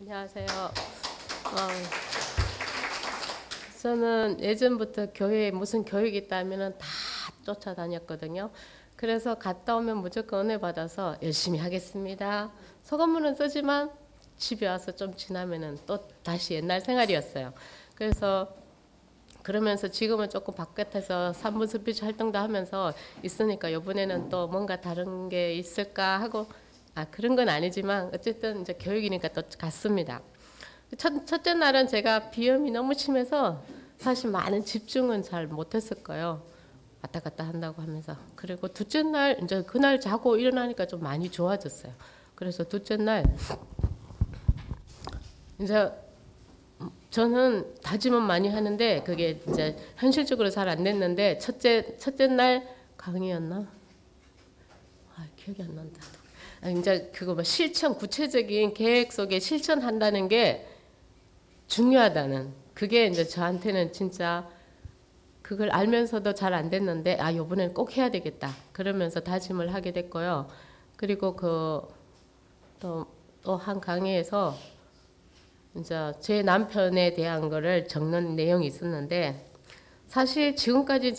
안녕하세요. 저는 예전부터 교회에 무슨 교육이 있다면 다 쫓아다녔거든요. 그래서 갔다 오면 무조건 은혜 받아서 열심히 하겠습니다. 소감문은 쓰지만 집에 와서 좀 지나면은 또 다시 옛날 생활이었어요. 그래서 그러면서 지금은 조금 바깥에서 산문 스피치 활동도 하면서 있으니까 이번에는 또 뭔가 다른 게 있을까 하고 그런 건 아니지만 어쨌든 이제 교육이니까 또 갔습니다. 첫째 날은 제가 비염이 너무 심해서 사실 많은 집중은 잘 못했을 거예요. 왔다 갔다 한다고 하면서. 그리고 둘째 날 이제 그날 자고 일어나니까 좀 많이 좋아졌어요. 그래서 둘째 날 이제 저는 다짐은 많이 하는데 그게 이제 현실적으로 잘 안 됐는데 첫째 날 강의였나? 기억이 안 난다. 이제 그거 뭐 실천, 구체적인 계획 속에 실천한다는 게 중요하다는, 그게 이제 저한테는 진짜 그걸 알면서도 잘 안 됐는데 이번엔 꼭 해야 되겠다 그러면서 다짐을 하게 됐고요. 그리고 또 한 강의에서 이제 제 남편에 대한 거를 적는 내용이 있었는데, 사실 지금까지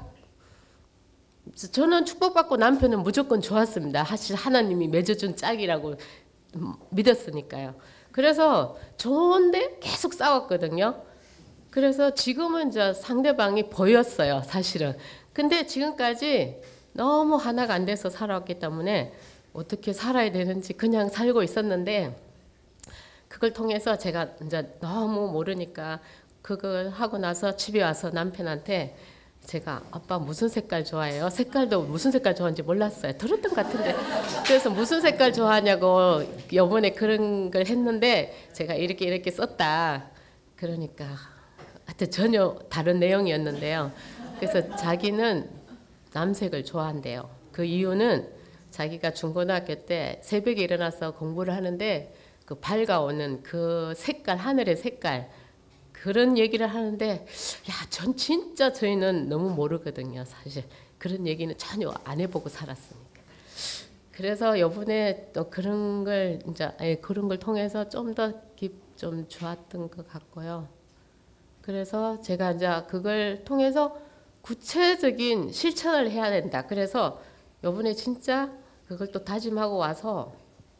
저는 축복받고 남편은 무조건 좋았습니다. 사실 하나님이 맺어준 짝이라고 믿었으니까요. 그래서 좋은데 계속 싸웠거든요. 그래서 지금은 이제 상대방이 보였어요, 사실은. 근데 지금까지 너무 하나가 안 돼서 살아왔기 때문에 어떻게 살아야 되는지 그냥 살고 있었는데, 그걸 통해서 제가 이제 너무 모르니까 그걸 하고 나서 집에 와서 남편한테 제가 아빠 무슨 색깔 좋아해요? 색깔도 무슨 색깔 좋아하는지 몰랐어요. 들었던 것 같은데. 그래서 무슨 색깔 좋아하냐고 이번에 그런 걸 했는데 제가 이렇게 썼다. 그러니까 하여튼 전혀 다른 내용이었는데요. 그래서 자기는 남색을 좋아한대요. 그 이유는 자기가 중고등학교 때 새벽에 일어나서 공부를 하는데 그 밝아오는 그 색깔, 하늘의 색깔, 그런 얘기를 하는데 전 진짜 저희는 너무 모르거든요. 사실 그런 얘기는 전혀 안 해보고 살았으니까. 그래서 이번에 또 그런 걸 그런 걸 통해서 좀 더 좀 좋았던 것 같고요. 그래서 제가 이제 그걸 통해서 구체적인 실천을 해야 된다. 그래서 이번에 진짜 그걸 또 다짐하고 와서,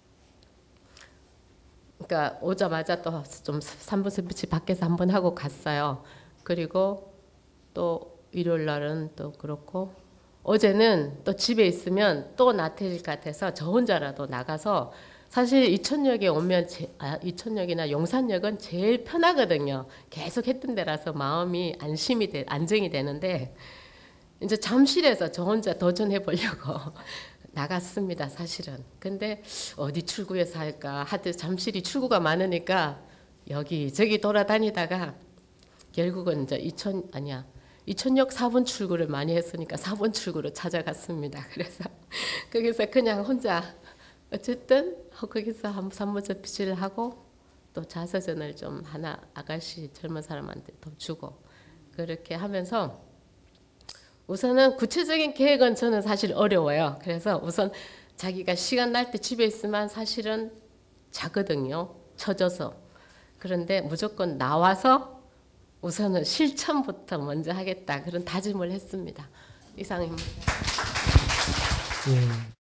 그러니까 오자마자 또 좀 3분 스피치 밖에서 한번 하고 갔어요. 그리고 또 일요일 날은 또 그렇고, 어제는 또 집에 있으면 또 나태해질 것 같아서 저 혼자라도 나가서, 사실 이천역에 오면 이천역이나 용산역은 제일 편하거든요. 계속 했던 데라서 마음이 안정이 되는데, 이제 잠실에서 저 혼자 도전해 보려고 나갔습니다, 사실은. 근데 어디 출구에서 할까 하여튼 잠실이 출구가 많으니까 여기저기 돌아다니다가 결국은 이제 이천역 4번 출구를 많이 했으니까 4번 출구로 찾아갔습니다. 그래서 거기서 그냥 혼자 어쨌든 거기서 한 3번 스피치를 하고 또 자서전을 좀 하나 아가씨 젊은 사람한테 더 주고, 그렇게 하면서 우선은 구체적인 계획은 저는 사실 어려워요. 그래서 우선 자기가 시간 날 때 집에 있으면 사실은 자거든요. 처져서. 그런데 무조건 나와서 우선은 실천부터 먼저 하겠다, 그런 다짐을 했습니다. 이상입니다. 예.